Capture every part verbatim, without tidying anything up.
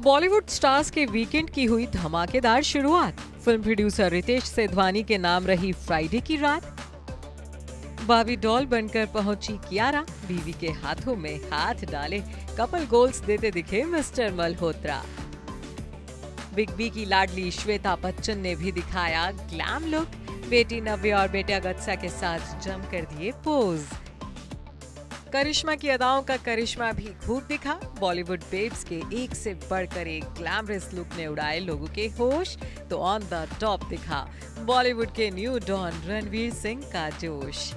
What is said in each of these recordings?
Bollywood stars के weekend की हुई धमाकेदार शुरुआत। फिल्म प्रोड्यूसर रितेश सेधवानी के नाम रही फ्राइडे की रात। बाबी डॉल बनकर पहुंची कियारा, बीवी के हाथों में हाथ डाले कपल गोल्स देते दिखे मिस्टर मल्होत्रा। बिग बी की लाडली श्वेता बच्चन ने भी दिखाया ग्लैम लुक, बेटी नव्या और बेटा गत्सा के साथ जमकर दिए पोज। करिश्मा की अदाओं का करिश्मा भी खूब दिखा। बॉलीवुड बेब्स के एक से बढ़कर एक ग्लैमरस लुक ने उड़ाए लोगों के होश, तो ऑन द टॉप दिखा बॉलीवुड के न्यू डॉन रणवीर सिंह का जोश।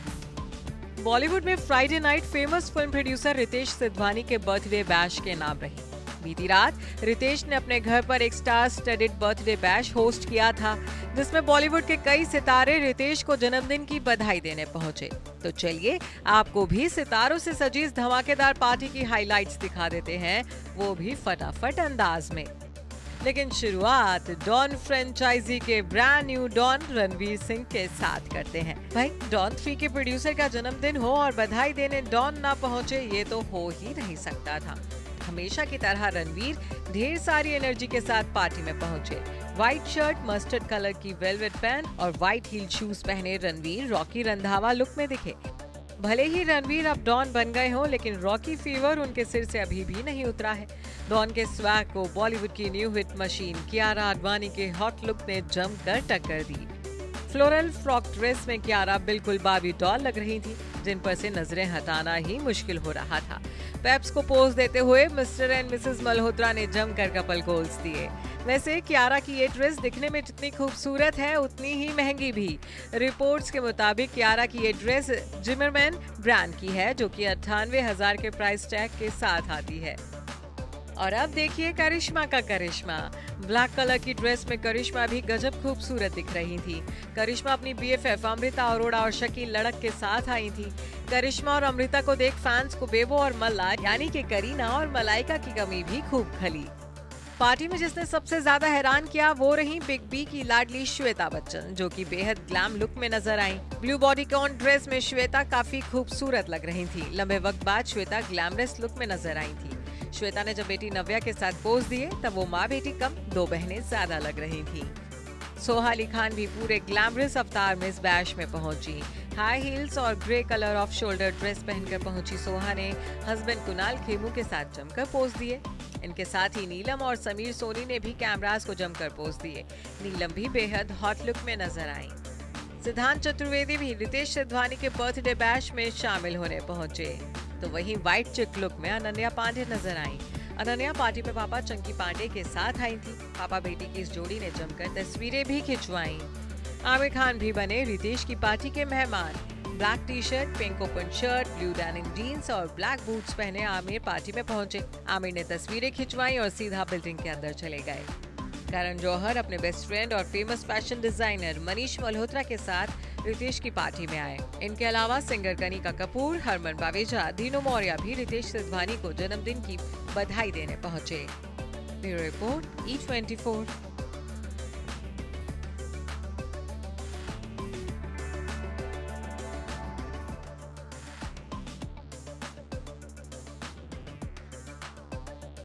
बॉलीवुड में Friday night famous film producer Ritesh Sidhwani के बर्थडे बैश के नाम रही। बीती रात रितेश ने अपने घर पर एक star studded birthday bash host किया था, जिसमें बॉलीवुड के कई सितारे रितेश को जन्मदिन की बधाई देने पहुंचे। तो चलिए आपको भी सितारों से सजी इस धमाकेदार पार्टी की हाइलाइट्स दिखा देते हैं, वो भी फटाफट अंदाज में। लेकिन शुरुआत डॉन फ्रेंचाइजी के ब्रांड न्यू डॉन रणवीर सिंह के साथ करते हैं। भाई, डॉन थ्री के प्रोड्यूसर का जन्मदिन हो और बधाई देने डॉन ना पहुंचे, ये तो हो ही नहीं सकता था। हमेशा की तरह रणवीर ढेर सारी एनर्जी के साथ पार्टी में पहुंचे। व्हाइट शर्ट, मस्टर्ड कलर की वेलवेट पैंट और व्हाइट हील शूज पहने रणवीर रॉकी रंधावा लुक में दिखे। भले ही रणवीर अब डॉन बन गए हों, लेकिन रॉकी फीवर उनके सिर से अभी भी नहीं उतरा है। डॉन के स्वैग को बॉलीवुड की new hit machine Kiara Advani के हॉट लुक ने जमकर टक्कर दी। फ्लोरल फ्रॉक ड्रेस में कियारा बिल्कुल बाबी डॉल लग रही थी, जिन पर से नजरें हटाना ही मुश्किल हो रहा था। पेप्स को पोज देते हुए मिस्टर एंड मिसेस मल्होत्रा ने जमकर कपल गोल्स दिए। वैसे कियारा की ये ड्रेस दिखने में जितनी खूबसूरत है, उतनी ही महंगी भी। रिपोर्ट्स के मुताबिक कियारा की ये ड्रेस जिमरमैन ब्रांड की है, जो कि अट्ठानवे हजार के प्राइस टैग के साथ आती है। और अब देखिए करिश्मा का करिश्मा। ब्लैक कलर की ड्रेस में करिश्मा भी गजब खूबसूरत दिख रही थी। करिश्मा अपनी बीएफएफ अमृता अरोड़ा और शकील लड़क के साथ आई थी। करिश्मा और अमृता को देख फैंस को बेबो और मल्ला यानी कि करीना और मलाइका की कमी भी खूब खली। पार्टी में जिसने सबसे ज्यादा हैरान किया वो रही बिग बी की लाडली श्वेता बच्चन, जो कि बेहद ग्लैम लुक में नजर आई। ब्लू बॉडीकॉन ड्रेस में श्वेता काफी खूबसूरत लग रही थी। लंबे वक्त बाद श्वेता ग्लैमरस लुक में नजर आई थी। श्वेता ने जब बेटी नव्या के साथ पोज दिए, तब वो माँ बेटी कम दो बहनें ज्यादा लग रही थी। सोहा अली खान भी पूरे ग्लैमरस अवतार में इस बैश में पहुंची। हाई हील्स और grey colour off shoulder dress पहनकर पहुंची सोहा ने हस्बैंड कुणाल खेमू के साथ जमकर पोज दिए। इनके साथ ही नीलम और समीर सोनी ने भी कैमरास को जमकर पोज दिए। नीलम भी बेहद हॉट लुक में नजर आई। सिद्धांत चतुर्वेदी भी रितेश सेधवानी के बर्थडे बैश में शामिल होने पहुंचे। तो वहीं व्हाइट चिक लुक में अनन्या पांडे नजर आई। अनन्या पार्टी में पापा चंकी पांडे के साथ आई थी। पापा बेटी की इस जोड़ी ने जमकर तस्वीरें भी खिंचवाई। आमिर खान भी बने रितेश की पार्टी के मेहमान। Black T shirt, pink open shirt, blue denim jeans और ब्लैक बूट्स पहने आमिर पार्टी में पहुंचे। आमिर ने तस्वीरें खिंचवाई और सीधा बिल्डिंग के अंदर चले गए। करण जौहर अपने बेस्ट फ्रेंड और famous fashion designer Manish Malhotra के साथ रितेश की पार्टी में आए। इनके अलावा सिंगर कनिका कपूर, हरमन बावेजा, दीनू मौर्य भी रितेश सेधवानी को जन्मदिन की बधाई देने पहुंचे। Bureau report, E twenty four.